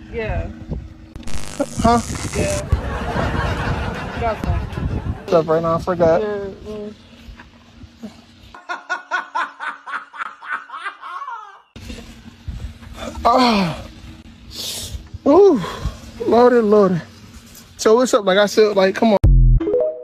Yeah. Huh? Yeah. Got some. Stuff right now, I forgot. Oh. Ooh. Lordy, Lordy. So what's up? Like I said, like, come on.